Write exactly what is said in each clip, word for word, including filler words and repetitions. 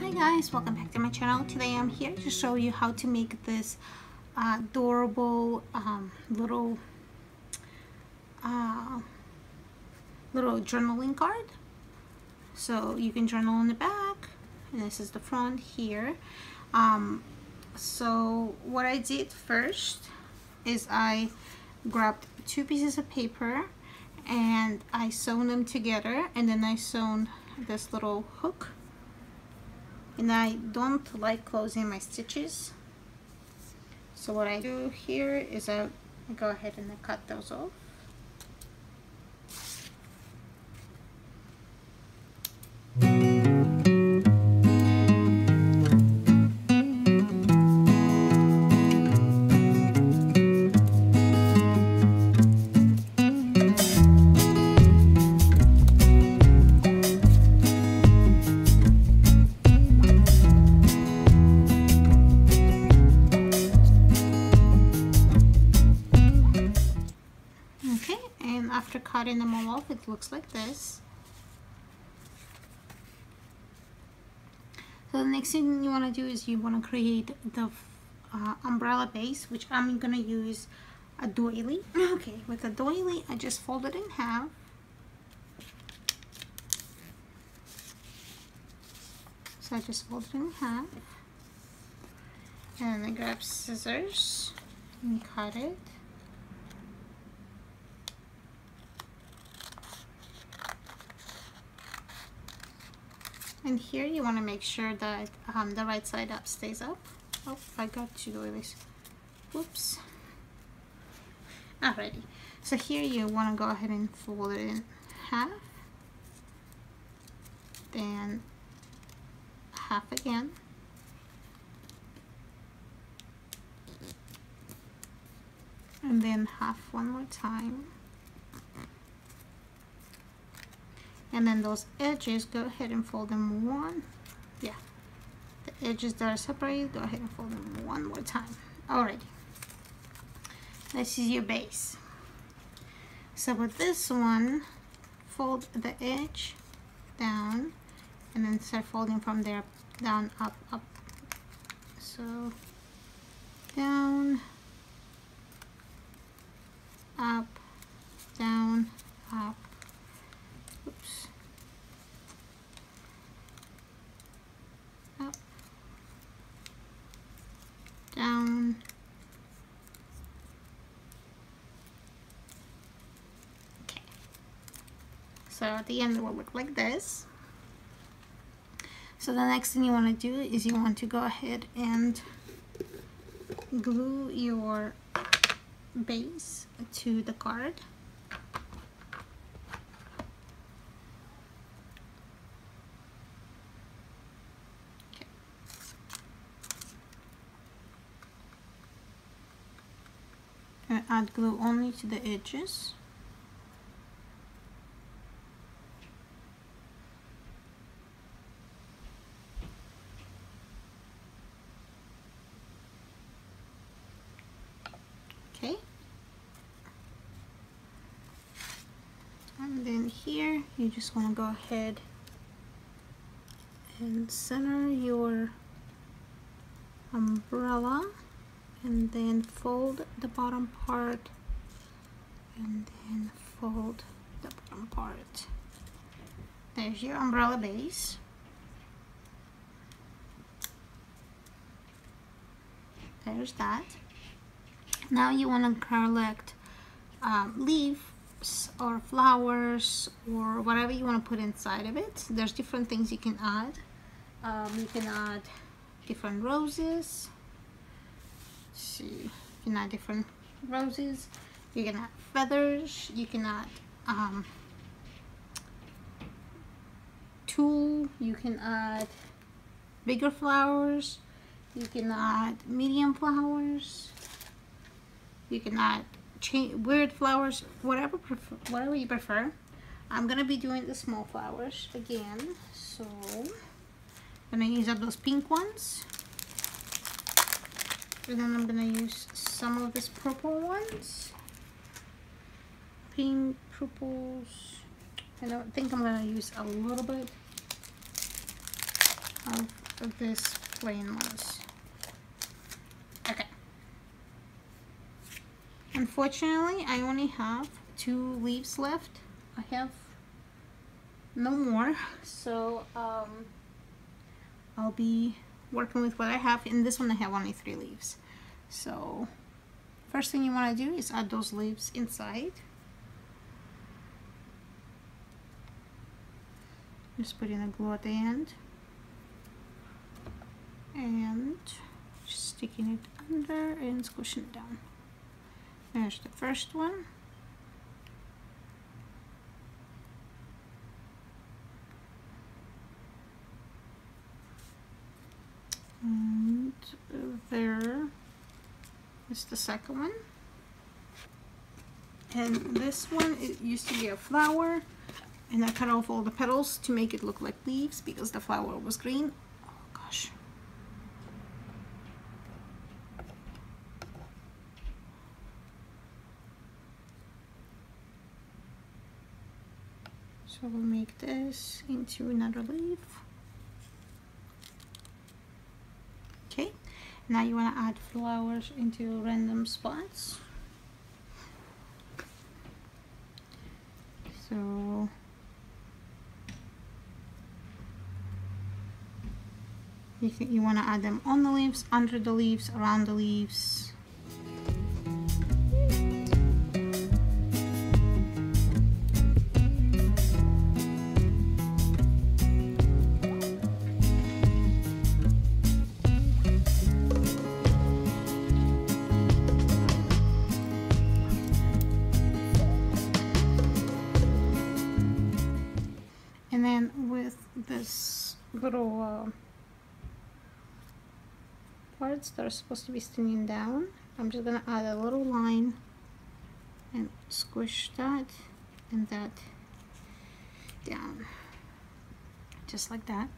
Hi guys, welcome back to my channel. Today I'm here to show you how to make this uh, adorable um, little uh, little journaling card. So you can journal on the back, and this is the front here. Um, so what I did first is I grabbed two pieces of paper and I sewn them together, and then I sewn this little hook. And I don't like closing my stitches, so what I do here is I go ahead and I cut those off. After cutting them all off, it looks like this. So the next thing you want to do is you want to create the uh, umbrella base, which I'm going to use a doily. Okay, with a doily, I just fold it in half. So I just fold it in half. And I grab scissors and cut it. And here you want to make sure that um, the right side up stays up. Oh, I got two doilies. Whoops. Alrighty. So here you want to go ahead and fold it in half. Then half again. And then half one more time. And then those edges, go ahead and fold them one. Yeah, the edges that are separated, go ahead and fold them one more time. Alrighty. This is your base. So with this one, fold the edge down and then start folding from there down, up, up. So down, up, down, up. Oops. Up, down, okay. So at the end it will look like this. So the next thing you want to do is you want to go ahead and glue your base to the card. And add glue only to the edges. Okay. And then here you just want to go ahead and center your umbrella. And then fold the bottom part, and then fold the bottom part. There's your umbrella base. There's that. Now you want to collect um, leaves or flowers or whatever you want to put inside of it. There's different things you can add. Um, you can add different roses. See, you can add different roses, you can add feathers, you can add um, tulle, you can add bigger flowers, you can add medium flowers, you can add weird flowers, whatever prefer, whatever you prefer. I'm gonna be doing the small flowers again, so I'm gonna use up those pink ones. And then I'm gonna use some of these purple ones. Pink, purples. I don't think I'm gonna use a little bit of this plain ones. Okay. Unfortunately, I only have two leaves left. I have no more, so um, I'll be working with what I have. In this one I have only three leaves. So first thing you want to do is add those leaves inside. Just put in a glue at the end and just sticking it under and squishing it down. There's the first one. And there is the second one. And this one, it used to be a flower, and I cut off all the petals to make it look like leaves because the flower was green. Oh gosh. So we'll make this into another leaf. Okay, now you want to add flowers into random spots. So you, can, you want to add them on the leaves, under the leaves, around the leaves. And then with this little uh, parts that are supposed to be sticking down, I'm just gonna add a little line and squish that and that down, just like that.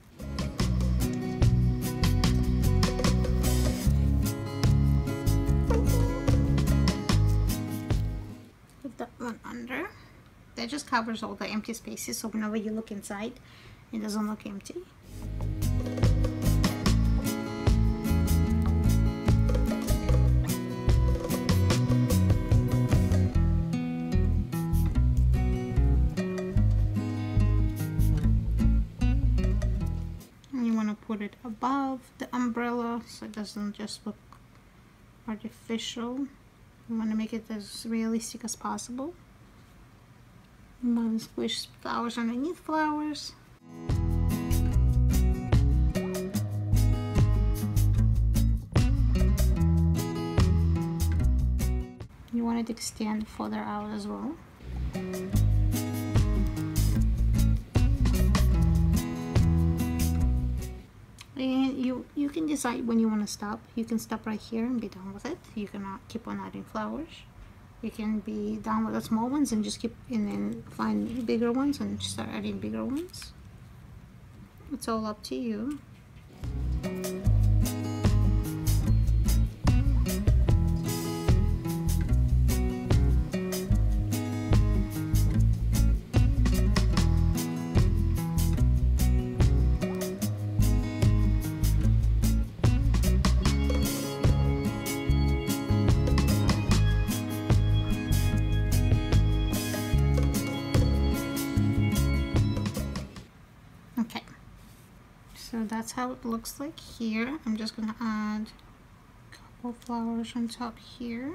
Put that one under. That just covers all the empty spaces, so whenever you look inside, it doesn't look empty. And you want to put it above the umbrella so it doesn't just look artificial. You want to make it as realistic as possible. You want to squish flowers underneath flowers. You want it to extend further out as well. And you, you can decide when you want to stop. You can stop right here and be done with it. You cannot keep on adding flowers. You can be done with the small ones and just keep and then find bigger ones and start adding bigger ones. It's all up to you. So that's how it looks like here. I'm just gonna add a couple flowers on top here.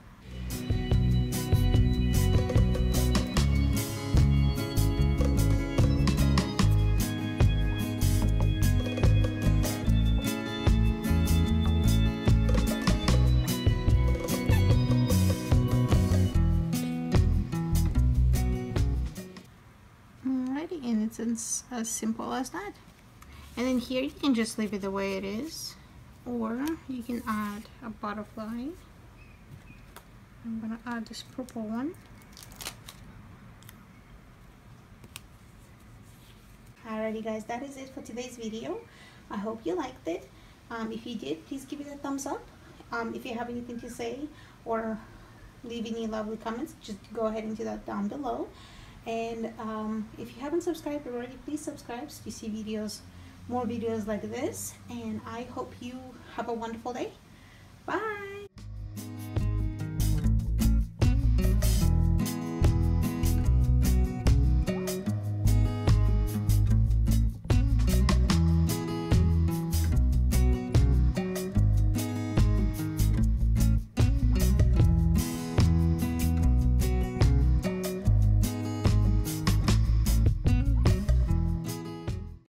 Alrighty, and it's as, as simple as that. And then here you can just leave it the way it is, or you can add a butterfly. I'm gonna add this purple one. Alrighty guys, that is it for today's video. I hope you liked it. Um, if you did, please give it a thumbs up. Um, if you have anything to say or leave any lovely comments, just go ahead and do that down below. And um, if you haven't subscribed already, please subscribe so you see videos more videos like this, and I hope you have a wonderful day. Bye.